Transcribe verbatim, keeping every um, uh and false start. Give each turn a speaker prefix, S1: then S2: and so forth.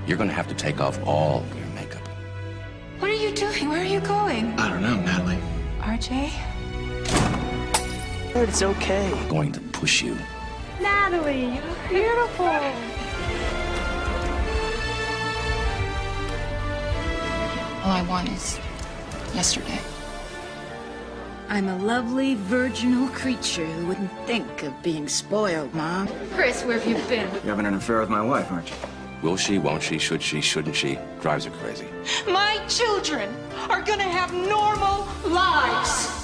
S1: You're gonna have to take off all your makeup.
S2: What are you doing? Where are you going?
S3: I don't know, Natalie.
S2: R J?
S3: It's okay.
S1: I'm going to push you.
S2: Natalie, you're beautiful.
S4: All I want is yesterday.
S5: I'm a lovely, virginal creature who wouldn't think of being spoiled, Mom.
S2: Chris, where have you been?
S3: You're having an affair with my wife, aren't you?
S1: Will she, won't she, should she, shouldn't she? Drives her crazy.
S6: My children are gonna have normal lives.